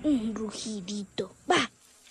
Un rugidito. Va.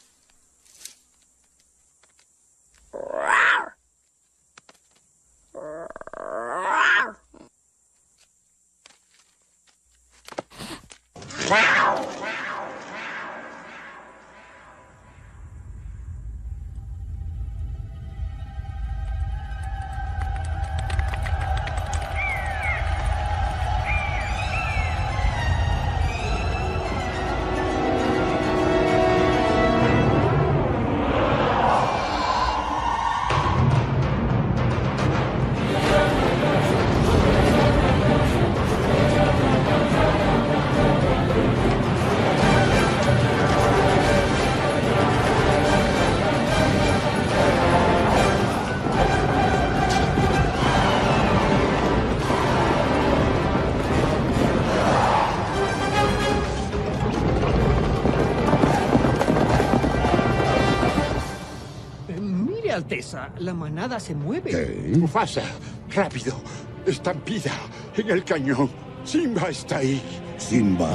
Alteza, la manada se mueve. ¿Qué? Mufasa, rápido. Estampida en el cañón. Simba está ahí. ¿Simba?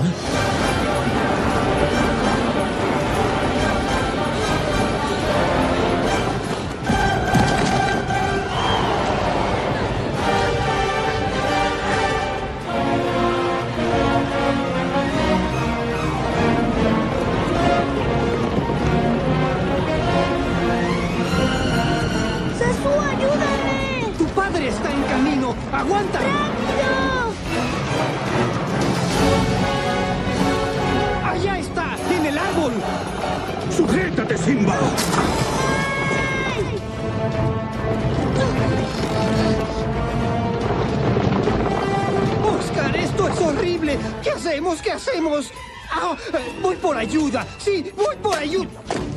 ¡Está en camino! ¡Aguanta! ¡Rápido! ¡Allá está! ¡En el árbol! ¡Sujétate, Simba! ¡Ay! ¡Oscar, esto es horrible! ¿Qué hacemos? ¿Qué hacemos? ¡Ah! ¡Voy por ayuda! ¡Sí, voy por ayuda!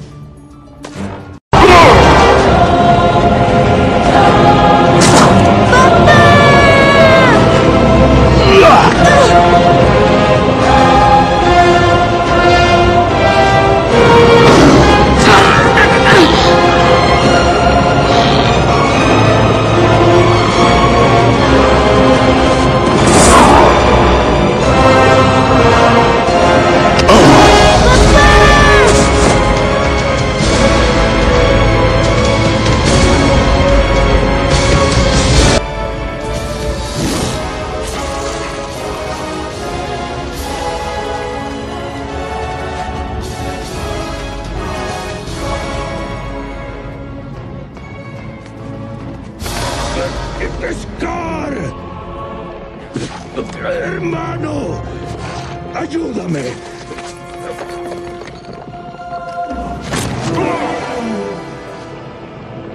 ¡Scar! ¡Hermano! ¡Ayúdame!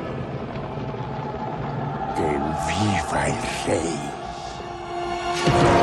¡Que viva el rey!